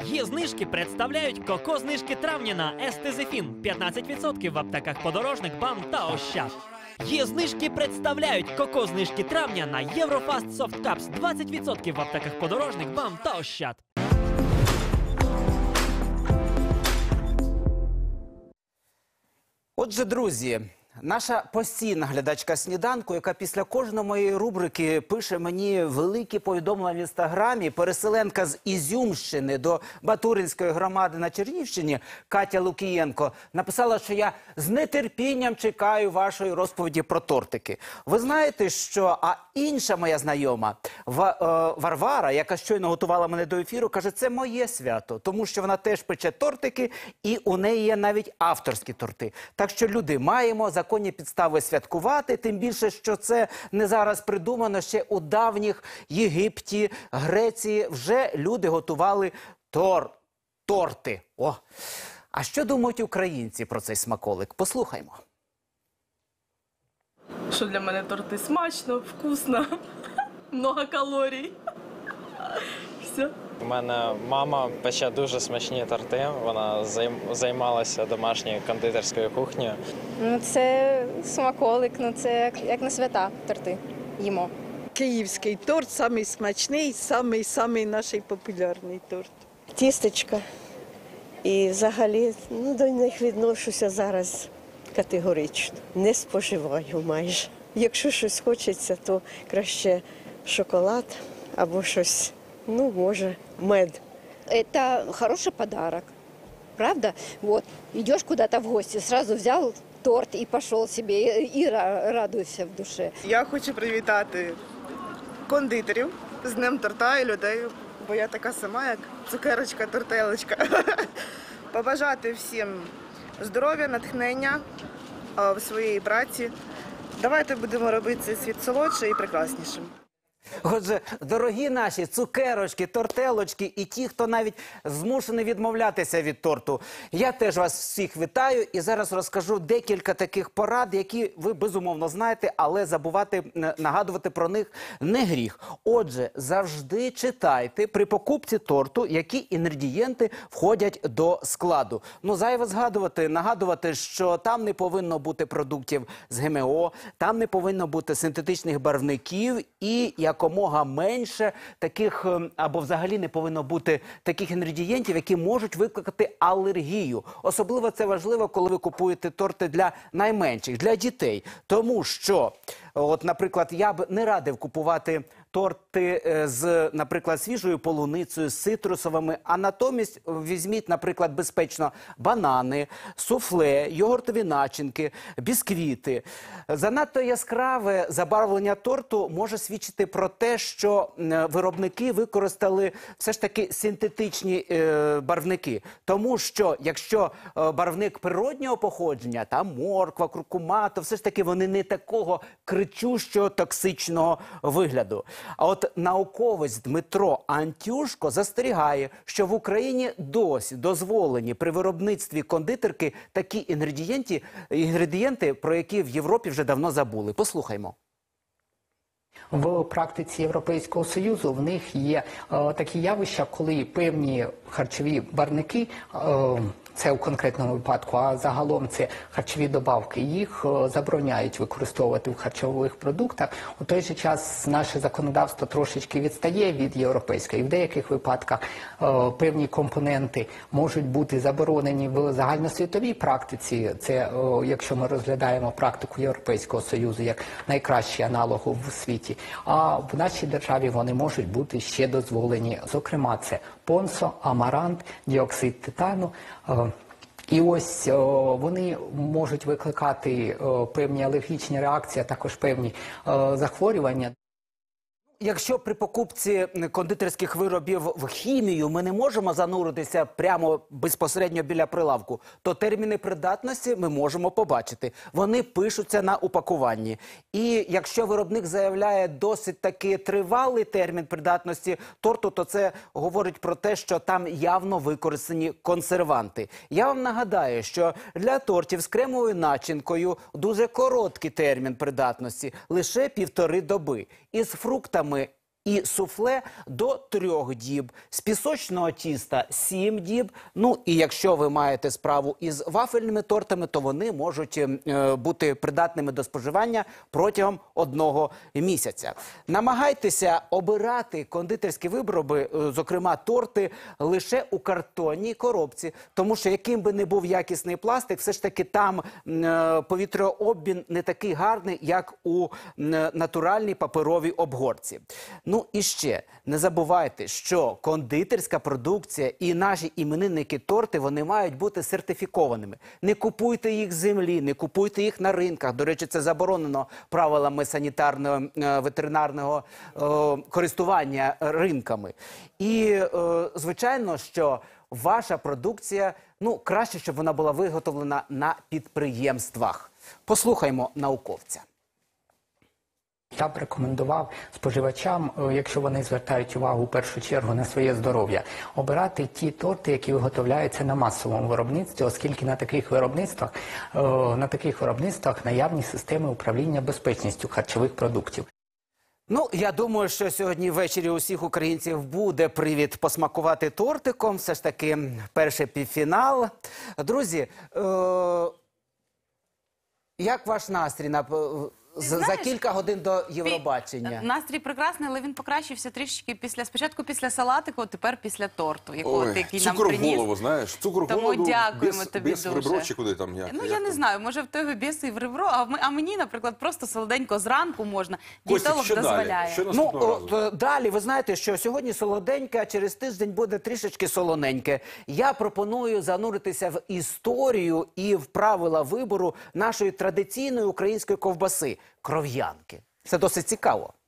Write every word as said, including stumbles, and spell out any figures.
Є знижки представляють коко-знижки травня на Естезефін п'ятнадцять відсотків в аптеках Подорожник, БАМ та Ощад. Є знижки представляють коко-знижки травня на Єврофаст Софткапс двадцять відсотків в аптеках Подорожник, БАМ та Ощад. Отже, друзі, наша постійна глядачка «Сніданку», яка після кожної моєї рубрики пише мені великі повідомлення в Інстаграмі, переселенка з Ізюмщини до Батуринської громади на Чернігівщині, Катя Лукієнко, написала, що я з нетерпінням чекаю вашої розповіді про тортики. Ви знаєте, що а інша моя знайома, Варвара, яка щойно готувала мене до ефіру, каже, це моє свято, тому що вона теж пече тортики, і у неї є навіть авторські торти. Так що, люди, маємо законні підстави святкувати, тим більше, що це не зараз придумано, ще у давніх Єгипті, Греції вже люди готували тор... торти. О! А що думають українці про цей смаколик? Послухаймо. Що для мене торти смачно, вкусно, много калорій. Все. У мене мама пече дуже смачні торти, вона займалася домашньою кондитерською кухнею. Ну, це смаколик, ну це як на свята торти їмо. Київський торт – самий смачний, самий-самий наш популярний торт. Тістечка. І взагалі ну, до них відношуся зараз категорично. Не споживаю майже. Якщо щось хочеться, то краще шоколад або щось, ну, може, мед. Это хороший подарок, правда? Вот, идешь куда-то в гости, сразу взял торт и пошел себе, и радуйся в душе. Я хочу привітати кондитерів з Днем торта і людей, бо я така сама, як цукерочка, тортелочка. Побажати всім здоров'я, натхнення в своїй праці. Давайте будемо робити цей світ солодше і прекраснішим. Отже, дорогі наші цукерочки, тортелочки і ті, хто навіть змушений відмовлятися від торту, я теж вас всіх вітаю і зараз розкажу декілька таких порад, які ви безумовно знаєте, але забувати, нагадувати про них не гріх. Отже, завжди читайте при покупці торту, які інгредієнти входять до складу. Ну, зайве згадувати, нагадувати, що там не повинно бути продуктів з ГМО, там не повинно бути синтетичних барвників і якомога менше таких, або взагалі не повинно бути таких інгредієнтів, які можуть викликати алергію. Особливо це важливо, коли ви купуєте торти для найменших, для дітей. Тому що, от, наприклад, я б не радив купувати торти з, наприклад, свіжою полуницею, з цитрусовими, а натомість візьміть, наприклад, безпечно банани, суфле, йогуртові начинки, бісквіти. Занадто яскраве забарвлення торту може свідчити про те, що виробники використали все ж таки синтетичні е, барвники. Тому що, якщо е, барвник природнього походження, там морква, куркума, то все ж таки вони не такого кричущого токсичного вигляду. А от науковець Дмитро Антюшко застерігає, що в Україні досі дозволені при виробництві кондитерки такі інгредієнти, інгредієнти, про які в Європі вже давно забули. Послухаймо. В практиці Європейського Союзу в них є е, такі явища, коли певні харчові барвники, е, це у конкретному випадку, а загалом це харчові добавки, їх е, забороняють використовувати в харчових продуктах. У той же час наше законодавство трошечки відстає від європейського. І в деяких випадках е, певні компоненти можуть бути заборонені в загальносвітовій практиці. Це, е, якщо ми розглядаємо практику Європейського Союзу як найкращий аналог в світі. А в нашій державі вони можуть бути ще дозволені. Зокрема, це понсо, амарант, діоксид титану. І ось вони можуть викликати певні алергічні реакції, а також певні захворювання. Якщо при покупці кондитерських виробів в хімію ми не можемо зануритися прямо безпосередньо біля прилавку, то терміни придатності ми можемо побачити. Вони пишуться на упакуванні. І якщо виробник заявляє досить таки тривалий термін придатності торту, то це говорить про те, що там явно використані консерванти. Я вам нагадаю, що для тортів з кремовою начинкою дуже короткий термін придатності – лише півтори доби. Із фруктами і суфле до трьох діб, з пісочного тіста сім діб. Ну і якщо ви маєте справу із вафельними тортами, то вони можуть е, бути придатними до споживання протягом одного місяця. Намагайтеся обирати кондитерські вироби, е, зокрема торти, лише у картонній коробці, тому що яким би не був якісний пластик, все ж таки там е, повітряобмін не такий гарний, як у е, натуральній паперовій обгорці. Ну і ще, не забувайте, що кондитерська продукція і наші іменинники торти, вони мають бути сертифікованими. Не купуйте їх з землі, не купуйте їх на ринках. До речі, це заборонено правилами санітарного, е, ветеринарного е, користування ринками. І, е, звичайно, що ваша продукція, ну, краще, щоб вона була виготовлена на підприємствах. Послухаймо науковця. Я б рекомендував споживачам, е, якщо вони звертають увагу в першу чергу на своє здоров'я, обирати ті торти, які виготовляються на масовому виробництві, оскільки на таких виробництвах, е, на таких виробництвах наявні системи управління безпечністю харчових продуктів. Ну, я думаю, що сьогодні ввечері у всіх українців буде привід посмакувати тортиком. Все ж таки, перший півфінал. Друзі, е- як ваш настрій на... За, за кілька годин до Євробачення? Настрій прекрасний, але він покращився трішки після, спочатку після салатику, тепер після торту, якого ти, який нам приніс. Цукор в голову, знаєш, цукор в Тому голову, дякуємо без, тобі без дуже. ребро чи куди там? Як, ну, як я там? не знаю, може в тебе біси і в ребро, а, ми, а мені, наприклад, просто солоденько зранку можна. Костік, Дієтолог що далі? дозволяє. Що Ну, наступного разу? от, далі, ви знаєте, що сьогодні солоденьке, а через тиждень буде трішечки солоненьке. Я пропоную зануритися в історію і в правила вибору нашої традиційної української ковбаси – кров'янки. Це досить цікаво.